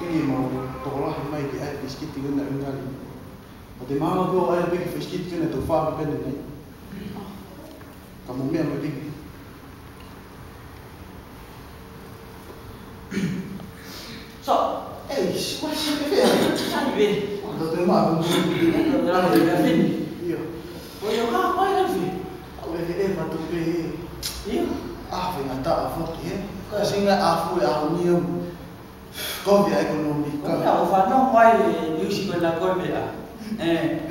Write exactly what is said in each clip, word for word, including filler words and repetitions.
Kini mau tolak mai di ai biskit tinggal nak ngali. Ade mama go ai bagi biskit kena tu fa kan ni. Kamu mia mai bagi. So, eh, what sih ke? Sani be. Ada tu mah aku. Ada ada ada sini. Iya. Oh ya, apa yang sih? Aku ni eh matu pe. Iya. Ah, vem atar a foto aqui. Assim a folha a união. Como é econômica? Não, o fanão vai eu sigo na coisa. Eh.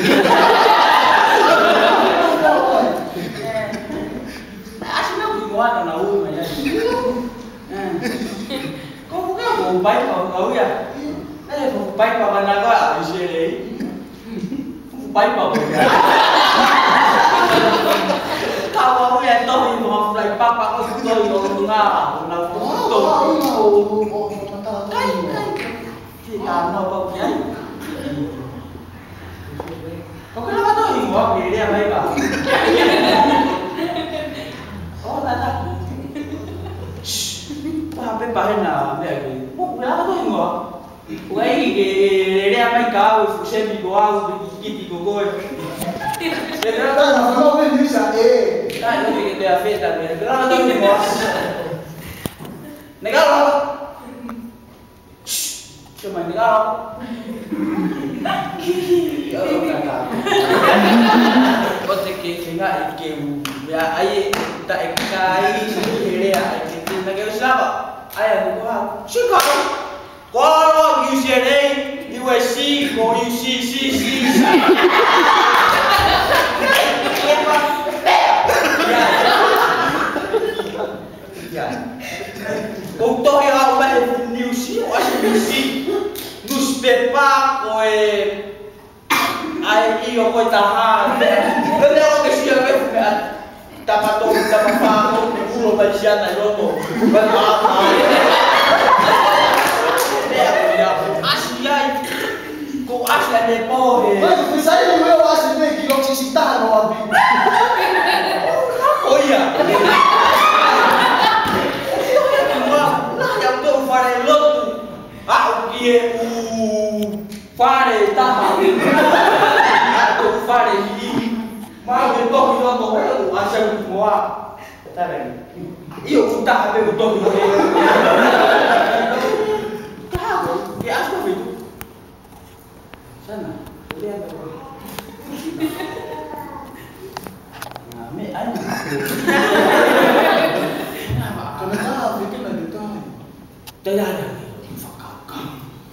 Acho que não vou lá na rua, mas eh. Como que eu vou pai para a rua? Eh, vou pai para a naga, eu sei. Vou pai para a Kalau aku yang tahu itu mau fly papa aku tahu itu nggak, nggak foto. Kai kai. Kita mau apa ya? Kau kenapa tahu ini mau beli dia baik pak? Oh tata. Tapi pahen lah, dia. Mau kenapa tahu ini mau? Wah ini dia baik kau, fusi di bawah, di kiki kau. Tá, não vamos ver isso aí. Tá, eu fiquei de afeta mesmo. Não, não tem voz. Negar lá. Cuma negar lá. Eu kata. Kau que enggak ikem. Ya, aí tak ikai sendiri ya. Kita nak kau siapa? Ayah gua. Siapa? Kalau U C L A, U S C, kau U C C C. Untuk yang awal news, wajib news, newspaper, koi, I O koi tahan. Kalau orang kesian koi, dapat tu dapat faham, pulau bagian nak jodoh, berapa? Dia Asia, kau Asia depo. Mas saya mau asyik ni kilo sisita no abi. Oh iya. Fare lotto, ah che u fare taha, atau fare ini, mau betul itu apa? Oh asal semua, tahu? Iyo kita ada betul itu. Tahu? Dia asal itu. Sana, lihat apa? Nah, me anu. Kenapa? Bikin lagi tu. Tidak ada fakak.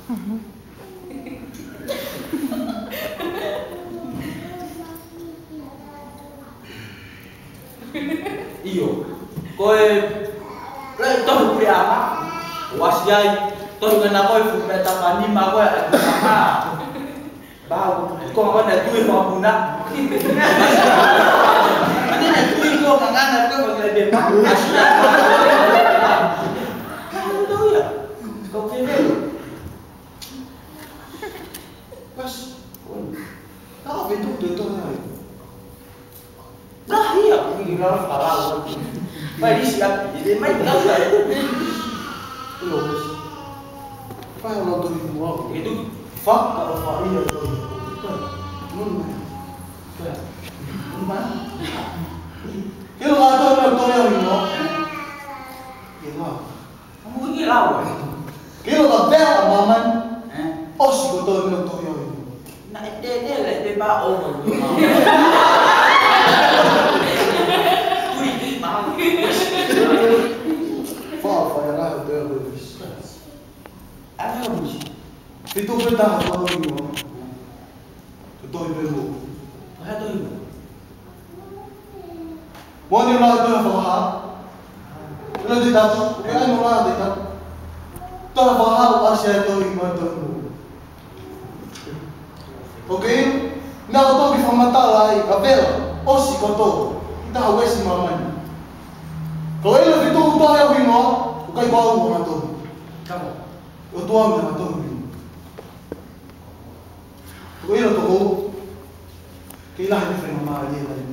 Iyo, koi, leh toh beli apa? Wasiai, toh dengan koi fubeta pani ma koi ada apa? Bau, kau apa nak tuai kau guna? Mana nak tuai kau kangen nak kau bagi dia pak? Asyik. Kau kira pas, Tahu betul betul ni. nah iya, ini orang parah. Baik siap, jadi main tahu tak? Terus, apa yang lo tu semua? Itu Fak atau fak iya tu? Mun, mana? kilo ada yang tu yang ini. Kilo, Kamu ini lawan. kilo tak bel maman. Eh? Oh si betul yang tu yang ini. Nak dia dia lah dia bau. Kui mau. Fak fak yang lah tu yang tu. Apa ni? Itu betul apa ini? Betul betul. Apa tu ini? Wani lah tu yang faham. Kalau tidak, bukan mula tidak. Tuh faham asal tu iman tu. Okay? Nak tu kita mata lagi, kabel. Oh si kotor. Kita awak si maman. Kalau ini itu tu yang bimo, bukan bau mana tu. Kamu. Itu yang mana tu. Kalau ini tu, kita ini firman mama dia lagi.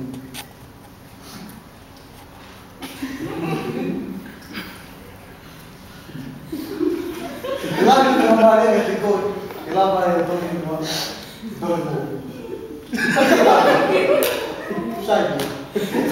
Lagi Mama dia kata kau, kenapa dia tu ni semua? Doi tu. Saya.